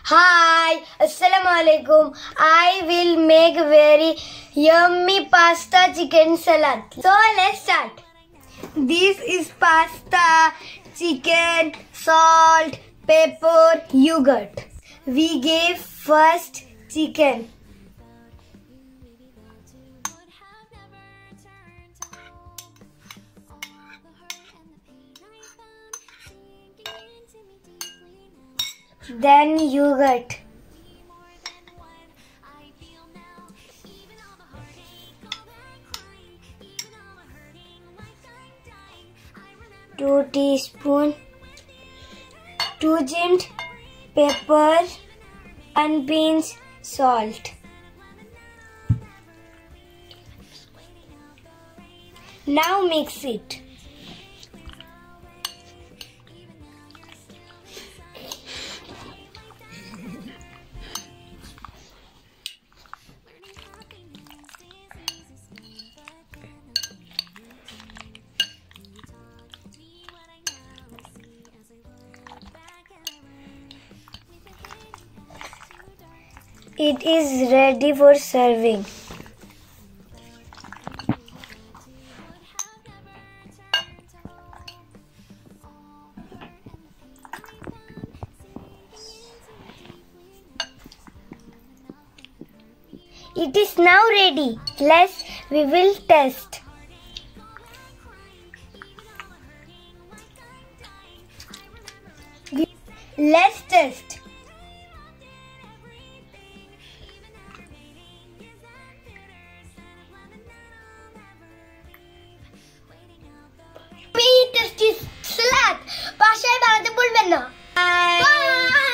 Hi, Assalamu alaikum. I will make very yummy pasta chicken salad. So let's start. This is pasta, chicken, salt, pepper, yogurt. We gave first chicken. Then yogurt. Two teaspoons. 2 giant pepper and pinch salt. Now mix it. It is ready for serving. It is now ready. We will test. Let's test. Tasty salad. Pasha banate bulben na. Bye.